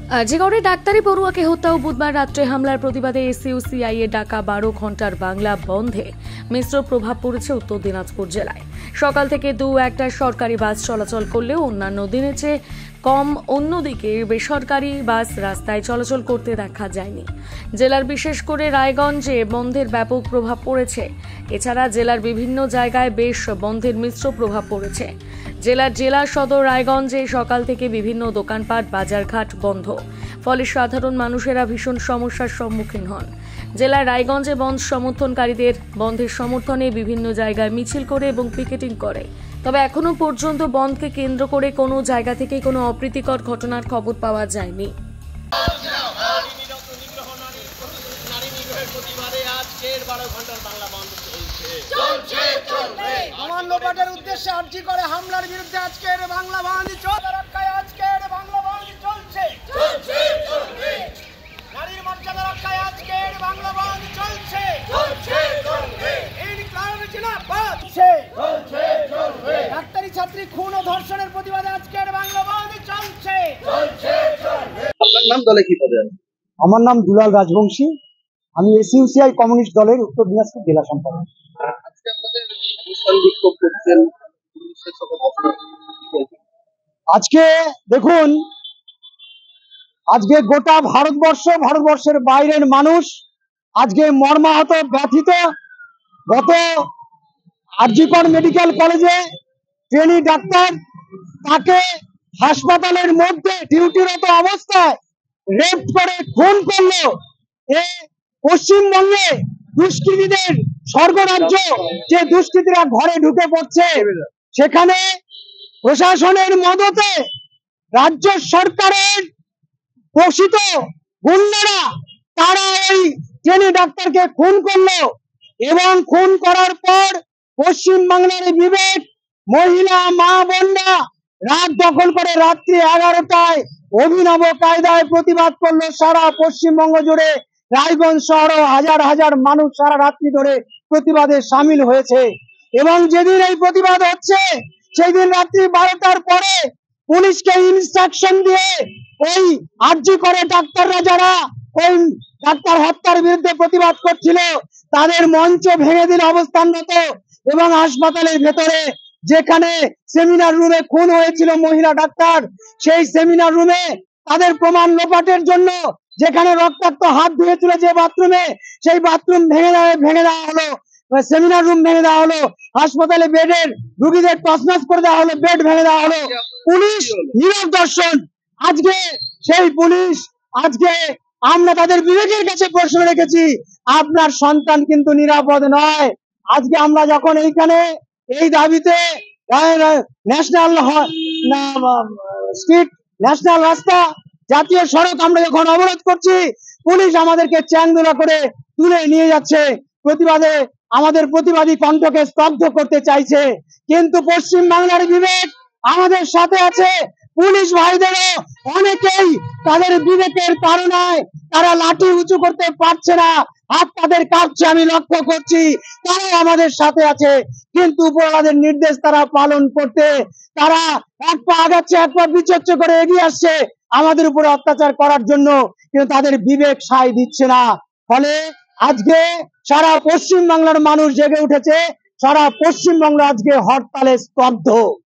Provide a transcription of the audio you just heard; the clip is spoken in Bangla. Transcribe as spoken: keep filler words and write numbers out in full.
আজিগড়ে ডাক্তারি পড়ুয়াকে হত্যা ও বুধবার রাত্রে হামলার প্রতিবাদে এসইউসিআই এর ডাকা বারো ঘন্টার বাংলা বন্ধে মিশ্র প্রভাব পড়েছে উত্তর দিনাজপুর জেলায়। সকাল থেকে দু একটা সরকারি বাস চলাচল করলেও অন্যান্য দিনের চেয়ে কম অন্যদিকে বেসরকারি বাস রাস্তায় চলাচল করতে দেখা যায়নি। জেলার বিশেষ করে রায়গঞ্জে বন্ধের ব্যাপক প্রভাব পড়েছে। এছাড়া জেলার বিভিন্ন জায়গায় বেশ বন্ধের মিশ্র প্রভাব পড়েছে। জেলার জেলা সদর রায়গঞ্জে সকাল থেকে বিভিন্ন দোকানপাট বাজারঘাট বন্ধ, ফলে সাধারণ মানুষেরা ভীষণ সমস্যার সম্মুখীন হন। জেলার রায়গঞ্জে বন্ধ সমর্থনকারীদের বন্ধের সমর্থনে বিভিন্ন জায়গায় মিছিল করে এবং পিকেটিং করে। তবে এখনো পর্যন্ত বন্ধকে কেন্দ্র করে কোনো জায়গা থেকে কোনো অপ্রীতিকর ঘটনার খবর পাওয়া যায়নি। উদ্দেশ্যে আর্জি করে হামলার বিরুদ্ধে আজকের বাংলা বন্ধ চলছে। আজকের বাংলা বন্ধ চলছে। নারীর মর্যাদা রক্ষায় আজকের বাংলা বন্ধ চলছে। ডাক্তারি ছাত্রী খুন ও ধর্ষণের প্রতিবাদে আজকের বাংলা বন্ধ চলছে। আপনার নাম, দলে কি পদে? আমার নাম দুলাল রাজবংশী, আমি এসইউসিআই কমিউনিস্ট দলের উত্তর দিনাজপুর জেলা সম্পাদক। আজকে আমাদের অবস্থান বিক্ষোভ করছেন, আজকে দেখুন, আজকে গোটা ভারতবর্ষ, ভারতবর্ষের বাইরের মানুষ আজকে মর্মাহত, ব্যথিত। গত আরজিকর মেডিকেল কলেজে ট্রেনি ডাক্তার, তাকে হাসপাতালের মধ্যে ডিউটিরত অবস্থায় রেপ করে খুন করলো। এ পশ্চিমবঙ্গে দুষ্কৃতীদের স্বর্গরাজ্য, যে দুষ্কৃতীরা ঘরে ঢুকে পড়ছে, সেখানে প্রশাসনের মদতে রাজ্য সরকারের পোষিত গুন্ডারা তারা এই ট্রেনি ডাক্তারকে খুন করলো। এবং খুন করার পর পশ্চিমবাংলার বিবেক, মহিলা মা বোনরা রাত দখল করে রাত্রি এগারোটায় অভিনব কায়দায় প্রতিবাদ করলো। সারা পশ্চিমবঙ্গ জুড়ে রায়গঞ্জ শহর হাজার হাজার মানুষ সারা রাত্রি ধরে প্রতিবাদে সামিল হয়েছে। এবং যেদিন এই প্রতিবাদ হচ্ছে, সেই দিন রাত্রি বারোটার পরে পুলিশকে ইনস্ট্রাকশন দিয়ে ওই আরজি করে ডাক্তাররা, যারা ওই ডাক্তার হত্যার বিরুদ্ধে প্রতিবাদ করছিল, তাদের মঞ্চ ভেঙে দিল অবস্থানরত। এবং হাসপাতালের ভেতরে, যেখানে সেমিনার রুমে খুন হয়েছিল মহিলা ডাক্তার, সেই সেমিনার রুমে তাদের প্রমাণ লোপাটের জন্য যেখানে রক্তাক্ত হাত ধুয়েছিল যে বাথরুমে, সেই বাথরুম ভেঙে দেওয়া ভেঙে দেওয়া হলো সেমিনার রুম ভেঙে দেওয়া হলো। হাসপাতালে বেডের রুগীদের তছনছ করে দেওয়া হলো, বেড ভেঙে দেওয়া হলো। পুলিশ নীরব দর্শন। আজকে সেই পুলিশ, আজকে আমরা তাদের বিবেকের কাছে প্রশ্ন রেখেছি, আপনার সন্তান কিন্তু নিরাপদ নয়। আজকে আমরা যখন এইখানে এই দাবিতে ন্যাশনাল স্ট্রিট, ন্যাশনাল রাস্তা, জাতীয় সড়ক আমরা যখন অবরোধ করছি, পুলিশ আমাদেরকে চ্যাংদোলা করে তুলে নিয়ে যাচ্ছে। প্রতিবাদে আমাদের প্রতিবাদী কণ্ঠকে স্তব্ধ করতে চাইছে। কিন্তু পশ্চিম বাংলার বিবেক আমাদের সাথে আছে। পুলিশ ভাইদেরও অনেকেই তাদের বিবেকের তাড়নায় তারা লাঠি উঁচু করতে পারছে না, হাত তাদের কাঁপছে, আমি লক্ষ্য করছি। তারাই আমাদের সাথে আছে, কিন্তু উপরওয়ালাদের নির্দেশ তারা পালন করতে তারা এক পা আগাচ্ছে, এক পা বিচর্চ করে এগিয়ে আসছে আমাদের উপরে অত্যাচার করার জন্য, কিন্তু তাদের বিবেক সায় দিচ্ছে না। ফলে আজকে সারা পশ্চিম বাংলার মানুষ জেগে উঠেছে, সারা পশ্চিমবঙ্গ আজকে হরতালে স্তব্ধ।